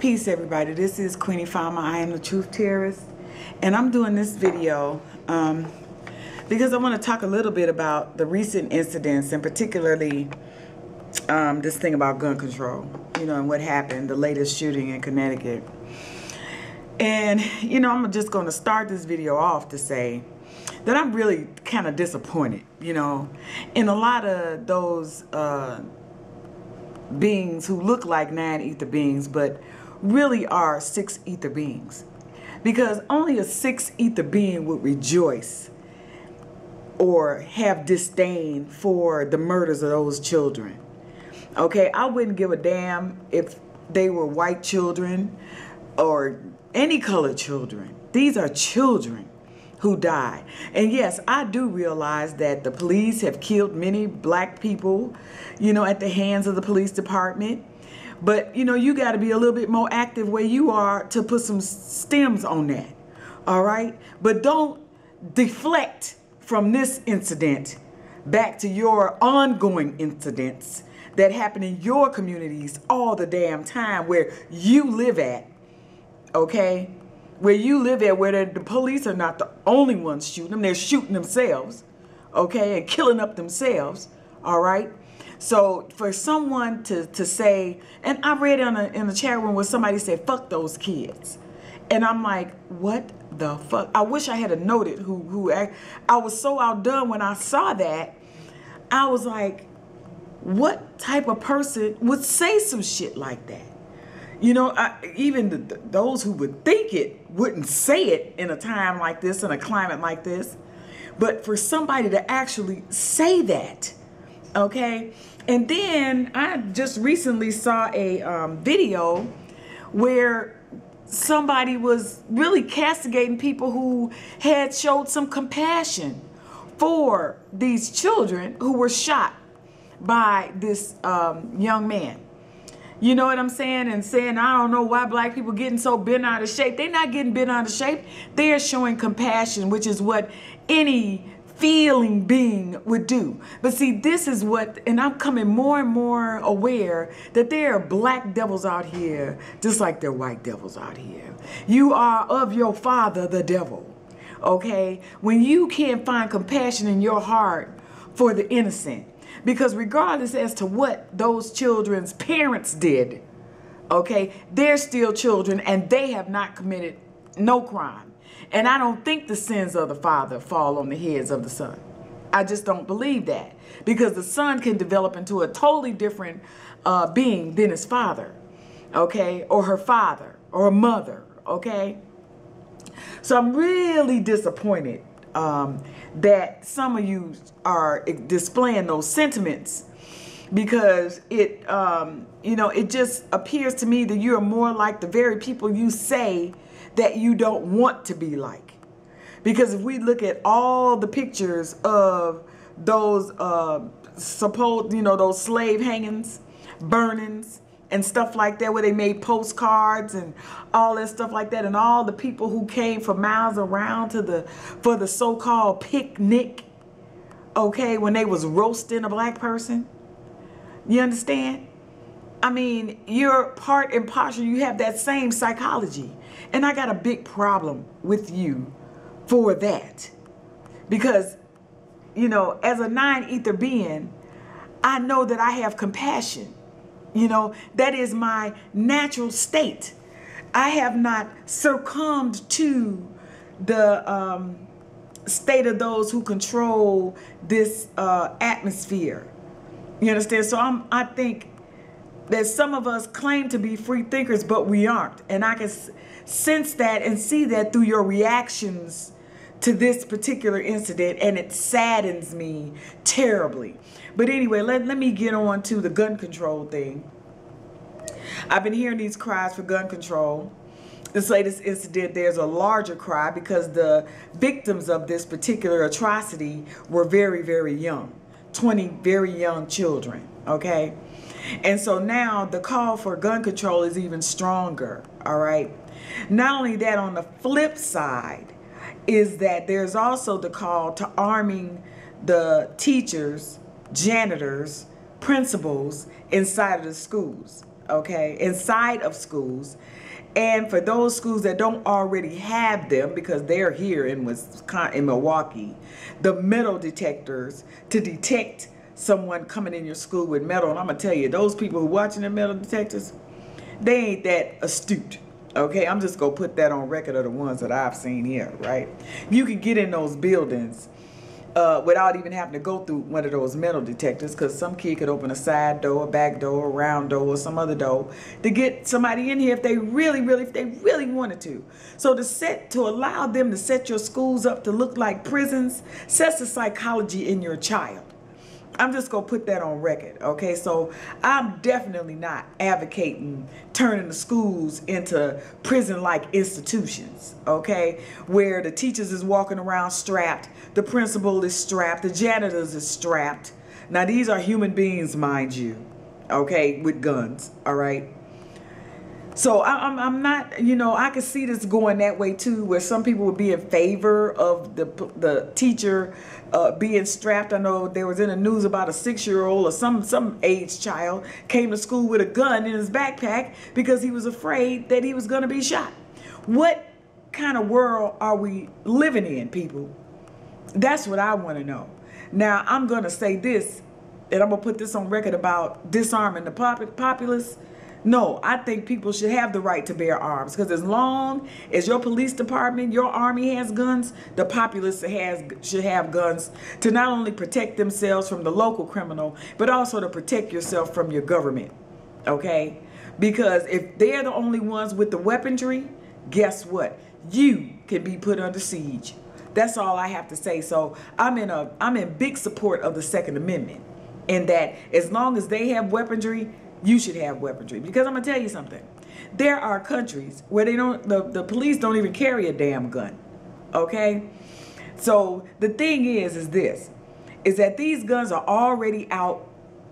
Peace, everybody. This is Queen Ifama. I am the Truth Terrorist, and I'm doing this video because I want to talk a little bit about the recent incidents, and particularly this thing about gun control, and what happened, the latest shooting in Connecticut. And, I'm just going to start this video off to say that I'm really kind of disappointed, in a lot of those beings who look like 9 ether beings, but really are 6 ether beings. Because only a 6 ether being would rejoice or have disdain for the murders of those children. Okay, I wouldn't give a damn if they were white children or any colored children. These are children who died. And yes, I do realize that the police have killed many black people, at the hands of the police department. But, you got to be a little bit more active where you are to put some stems on that. All right? But don't deflect from this incident back to your ongoing incidents that happen in your communities all the damn time where you live at. Okay? Where you live at, where the police are not the only ones shooting them. They're shooting themselves. Okay? And killing up themselves. All right? So for someone to say, and I read in the chat room where somebody said, fuck those kids. And I'm like, what the fuck? I wish I had noted who I was so outdone when I saw that. I was like, what type of person would say some shit like that? Even those who would think it wouldn't say it in a time like this, in a climate like this. But for somebody to actually say that, okay? And then I just recently saw a video where somebody was really castigating people who had showed some compassion for these children who were shot by this young man. You know what I'm saying? And saying, I don't know why black people getting so bent out of shape. They're not getting bent out of shape. They're showing compassion, which is what any feeling being would do. But see, this is what, and I'm coming more and more aware that there are black devils out here, just like there are white devils out here. You are of your father, the devil. Okay? When you can't find compassion in your heart for the innocent, because regardless as to what those children's parents did, okay, they're still children and they have not committed no crime. And I don't think the sins of the father fall on the heads of the son. I just don't believe that. Because the son can develop into a totally different being than his father. Okay? Or her father. Or a mother. Okay? So I'm really disappointed that some of you are displaying those sentiments. Because it, it just appears to me that you are more like the very people you say that you don't want to be like. Because if we look at all the pictures of those those slave hangings, burnings, and stuff like that, where they made postcards and all that stuff like that, and all the people who came for miles around for the so-called picnic, okay, when they was roasting a black person. You understand? I mean, you're part and parcel. You have that same psychology. And I got a big problem with you for that. Because, as a 9 ether being, I know that I have compassion. That is my natural state. I have not succumbed to the state of those who control this atmosphere. You understand? So I think that some of us claim to be free thinkers, but we aren't. And I can sense that and see that through your reactions to this particular incident, and it saddens me terribly. But anyway, let me get on to the gun control thing. I've been hearing these cries for gun control. This latest incident, there's a larger cry because the victims of this particular atrocity were very, very young. 20 very young children, okay? And so now the call for gun control is even stronger, all right? Not only that, on the flip side is that there's also the call to arming the teachers, janitors, principals inside of the schools, okay, inside of schools. And for those schools that don't already have them, because they're here in Milwaukee, the metal detectors to detect someone coming in your school with metal. And I'm going to tell you, those people who are watching the metal detectors, they ain't that astute. Okay, I'm just going to put that on record of the ones that I've seen here, right? You can get in those buildings without even having to go through one of those metal detectors, because some kid could open a side door, a back door, a round door, or some other door to get somebody in here if they really wanted to. So to allow them to set your schools up to look like prisons sets the psychology in your child. I'm just going to put that on record, okay? So I'm definitely not advocating turning the schools into prison-like institutions, okay? Where the teachers is walking around strapped, the principal is strapped, the janitors is strapped. Now, these are human beings, mind you, okay, with guns, all right? So I'm not, you know, I could see this going that way too, where some people would be in favor of the teacher being strapped. I know there was in the news about a 6-year-old or some age child came to school with a gun in his backpack because he was afraid that he was going to be shot. What kind of world are we living in, people? That's what I want to know. Now, I'm going to say this, and I'm going to put this on record about disarming the populace. No, I think people should have the right to bear arms, because as long as your police department, your army has guns, the populace should have guns to not only protect themselves from the local criminal, but also to protect yourself from your government, okay? Because if they're the only ones with the weaponry, guess what? You can be put under siege. That's all I have to say. So I'm in big support of the Second Amendment, in that as long as they have weaponry, you should have weaponry. Because I'm gonna tell you something. There are countries where the police don't even carry a damn gun. Okay? So the thing is that these guns are already out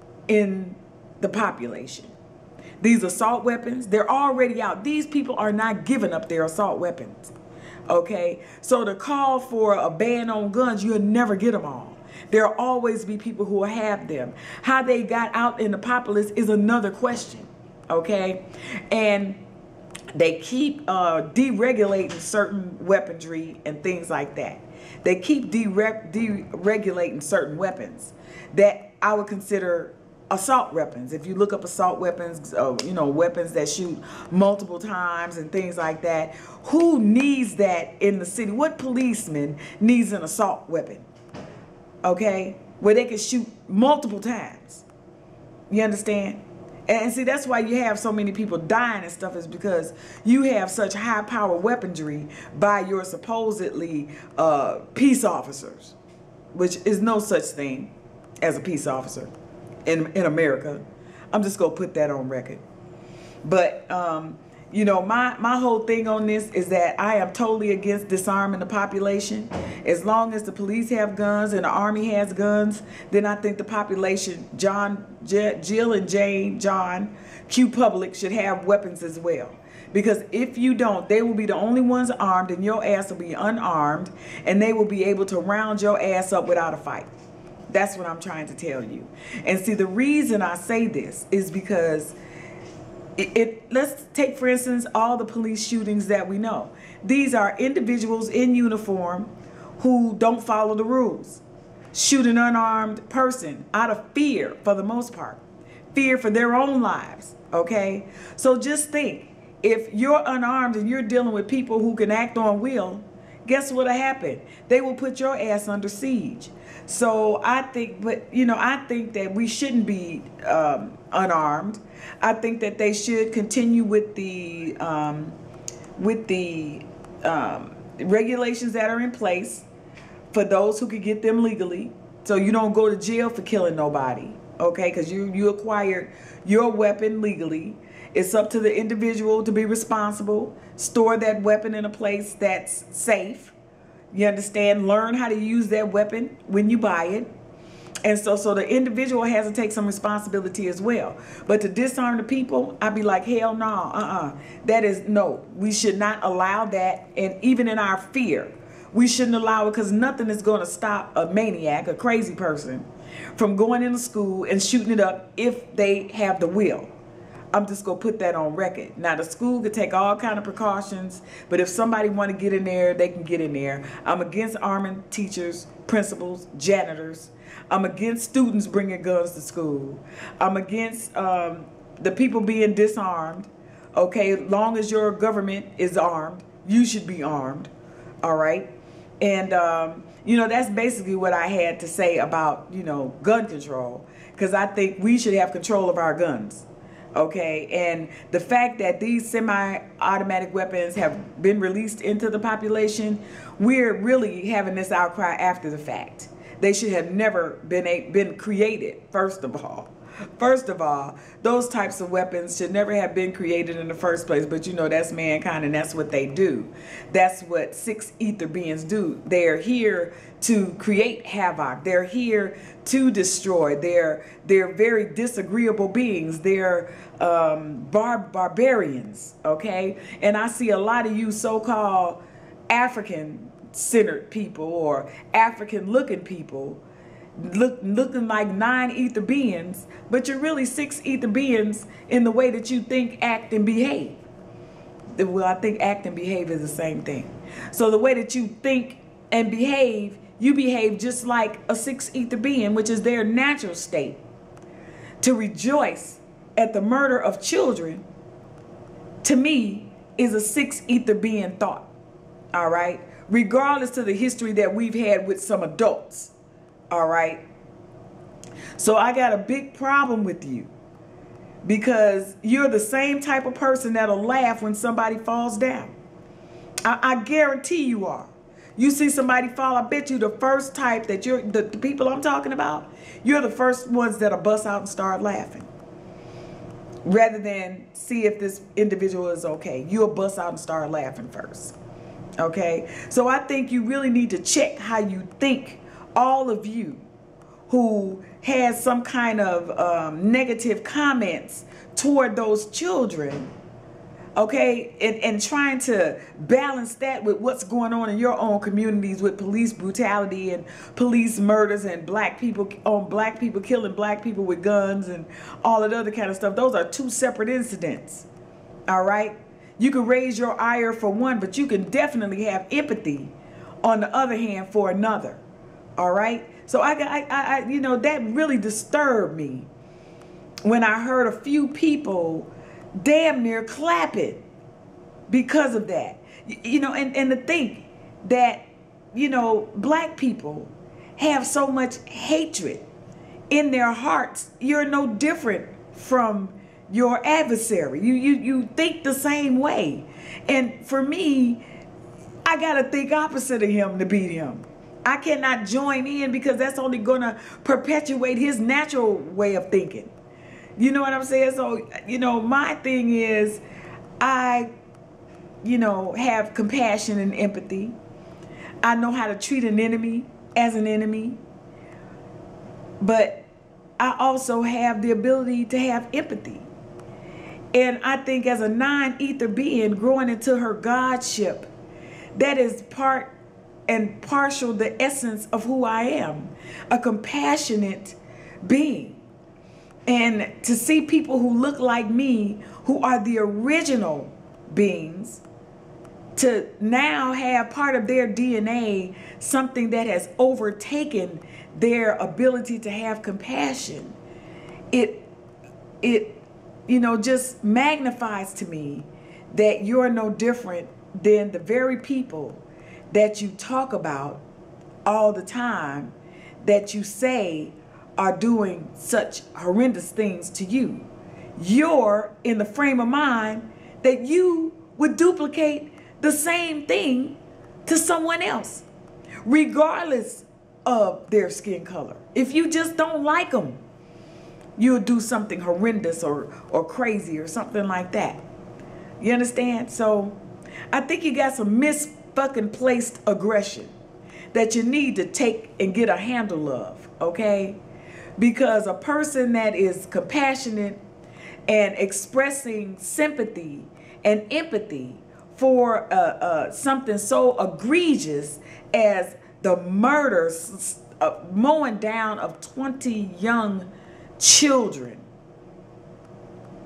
in the population. These assault weapons, they're already out. These people are not giving up their assault weapons. Okay? So the call for a ban on guns, you'll never get them all. There'll always be people who will have them. How they got out in the populace is another question, okay? And they keep deregulating certain weaponry and things like that. They keep deregulating certain weapons that I would consider assault weapons. If you look up assault weapons, you know, weapons that shoot multiple times and things like that, who needs that in the city? What policeman needs an assault weapon? Okay, where they can shoot multiple times. You understand? And see, that's why you have so many people dying and stuff, is because you have such high power weaponry by your supposedly peace officers, which is no such thing as a peace officer in America. I'm just gonna put that on record. But you know, my whole thing on this is that I am totally against disarming the population. As long as the police have guns and the army has guns, then I think the population, Jill and Jane, John, Q Public, should have weapons as well. Because if you don't, they will be the only ones armed and your ass will be unarmed, and they will be able to round your ass up without a fight. That's what I'm trying to tell you. And see, the reason I say this is because let's take, for instance, all the police shootings that we know. These are individuals in uniform who don't follow the rules. Shoot an unarmed person out of fear, for the most part. Fear for their own lives, okay? So just think, if you're unarmed and you're dealing with people who can act on will, guess what'll happen? They will put your ass under siege. So I think, but you know, I think that we shouldn't be unarmed. I think that they should continue with the regulations that are in place for those who could get them legally. So you don't go to jail for killing nobody, okay? Because you acquired your weapon legally. It's up to the individual to be responsible. Store that weapon in a place that's safe. You understand? Learn how to use that weapon when you buy it. And so the individual has to take some responsibility as well. But to disarm the people, I'd be like, hell no, that is, no. We should not allow that. And even in our fear, we shouldn't allow it, because nothing is going to stop a maniac, a crazy person, from going into school and shooting it up if they have the will. I'm just going to put that on record. Now, the school could take all kind of precautions, but if somebody want to get in there, they can get in there. I'm against arming teachers, principals, janitors. I'm against students bringing guns to school. I'm against the people being disarmed. Okay, long as your government is armed, you should be armed. All right. And, that's basically what I had to say about, gun control, because I think we should have control of our guns. Okay, and the fact that these semi-automatic weapons have been released into the population, we're really having this outcry after the fact. They should have never been created, first of all. First of all, those types of weapons should never have been created in the first place. But that's mankind, and that's what they do. That's what six ether beings do. They're here to create havoc. They're here to destroy. They're very disagreeable beings. They're barbarians, okay? And I see a lot of you so-called African-centered people or African-looking people looking like 9 ether beings, but you're really 6 ether beings in the way that you think, act, and behave. Well, I think act and behave is the same thing. So the way that you think and behave, you behave just like a 6 ether being, which is their natural state. To rejoice at the murder of children, to me, is a 6 ether being thought. All right? Regardless of the history that we've had with some adults. All right. So I got a big problem with you because you're the same type of person that'll laugh when somebody falls down. I guarantee you are. You see somebody fall, I bet you the first type that the people I'm talking about, you're the first ones that'll bust out and start laughing. Rather than see if this individual is okay. You'll bust out and start laughing first. Okay. So I think you really need to check how you think. All of you who has some kind of negative comments toward those children, okay, and trying to balance that with what's going on in your own communities with police brutality and police murders and black people killing black people with guns and all that other kind of stuff. Those are two separate incidents. All right. You can raise your ire for one, but you can definitely have empathy on the other hand for another. All right. So I that really disturbed me when I heard a few people damn near clapping because of that. And to think that, black people have so much hatred in their hearts. You're no different from your adversary. You think the same way. And for me, I got to think opposite of him to beat him. I cannot join in because that's only going to perpetuate his natural way of thinking. You know what I'm saying? So, my thing is I, have compassion and empathy. I know how to treat an enemy as an enemy. But I also have the ability to have empathy. And I think as a 9 ether being growing into her godship, that is part and partial the essence of who I am, a compassionate being. And to see people who look like me, who are the original beings, to now have part of their DNA, something that has overtaken their ability to have compassion, it just magnifies to me that you're no different than the very people that you talk about all the time, that you say are doing such horrendous things to you. You're in the frame of mind that you would duplicate the same thing to someone else, regardless of their skin color. If you just don't like them, you'll do something horrendous or crazy or something like that. You understand? So I think you got some fucking placed aggression that you need to take and get a handle of, okay? Because a person that is compassionate and expressing sympathy and empathy for something so egregious as the murder, mowing down of 20 young children,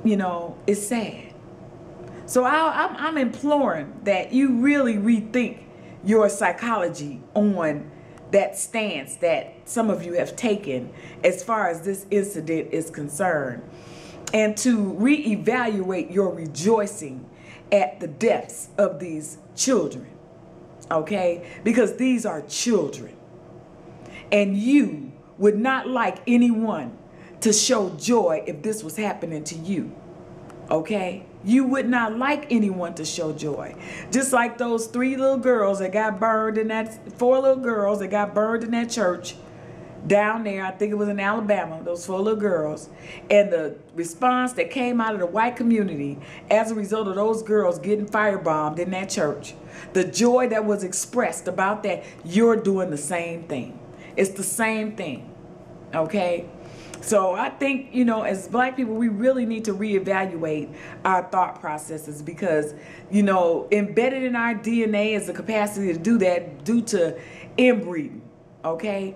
you know, it's sad. So I'm imploring that you really rethink your psychology on that stance that some of you have taken as far as this incident is concerned, and to reevaluate your rejoicing at the deaths of these children, okay? Because these are children, and you would not like anyone to show joy if this was happening to you, okay? You would not like anyone to show joy. Just like those 3 little girls that got burned in that, 4 little girls that got burned in that church down there, I think it was in Alabama, those 4 little girls. And the response that came out of the white community as a result of those girls getting firebombed in that church, the joy that was expressed about that, you're doing the same thing. It's the same thing, okay? So I think, you know, as black people, we really need to reevaluate our thought processes, because, you know, embedded in our DNA is the capacity to do that due to inbreeding, okay?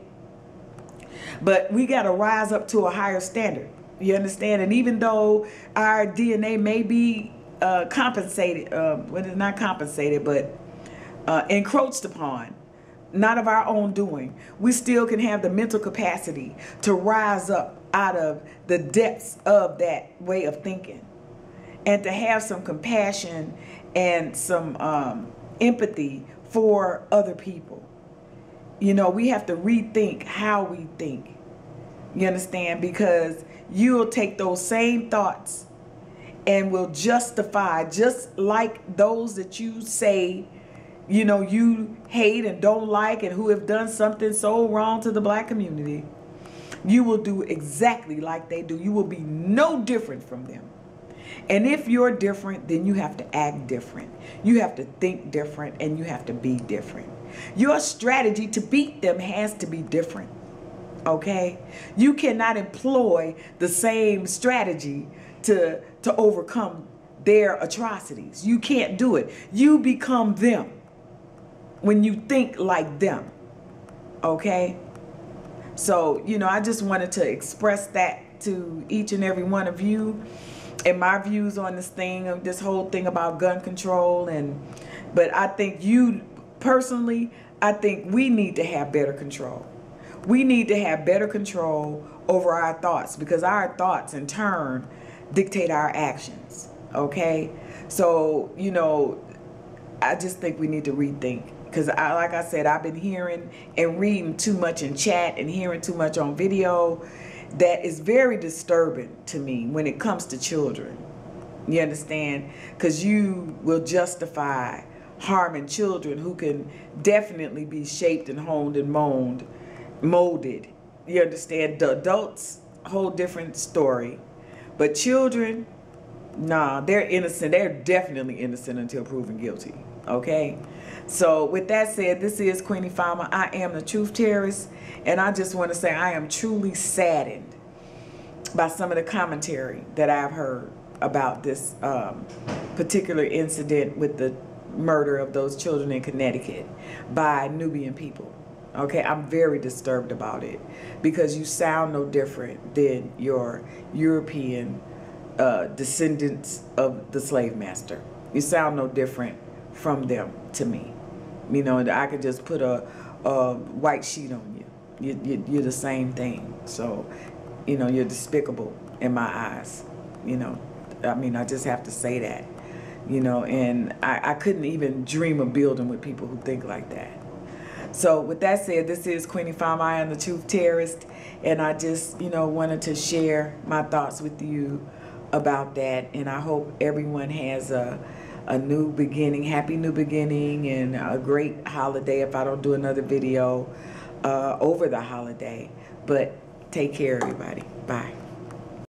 But we got to rise up to a higher standard, you understand? And even though our DNA may be compensated, well, it's not compensated, but encroached upon, not of our own doing, we still can have the mental capacity to rise up out of the depths of that way of thinking, and to have some compassion and some empathy for other people. You know, we have to rethink how we think, you understand? Because you'll take those same thoughts and will justify, just like those that you say, you know, you hate and don't like, and who have done something so wrong to the black community, you will do exactly like they do. You will be no different from them. And if you're different, then you have to act different. You have to think different, and you have to be different. Your strategy to beat them has to be different, okay? You cannot employ the same strategy to overcome their atrocities. You can't do it. You become them when you think like them, okay? So, you know, I just wanted to express that to each and every one of you, and my views on this thing, of this whole thing about gun control. But I think you personally, I think we need to have better control. We need to have better control over our thoughts, because our thoughts in turn dictate our actions, okay? So, you know, I just think we need to rethink. Because like I said, I've been hearing and reading too much in chat and hearing too much on video that is very disturbing to me when it comes to children. You understand? Because you will justify harming children who can definitely be shaped and honed and molded. You understand? The adults, a whole different story. But children, nah, they're innocent. They're definitely innocent until proven guilty. Okay? So with that said, this is Queen Ifama. I am the Truth Terrorist, and I just want to say I am truly saddened by some of the commentary that I've heard about this particular incident with the murder of those children in Connecticut by Nubian people. Okay, I'm very disturbed about it, because you sound no different than your European descendants of the slave master. You sound no different from them to me. You know, I could just put a white sheet on you. You're the same thing. So, you know, you're despicable in my eyes. You know, I mean, I just have to say that. You know, and I couldn't even dream of building with people who think like that. So with that said, this is Queen Ifama. I am the Truth Terrorist, and I just, you know, wanted to share my thoughts with you about that. And I hope everyone has a new beginning, happy new beginning, and a great holiday if I don't do another video over the holiday. But take care, everybody. Bye.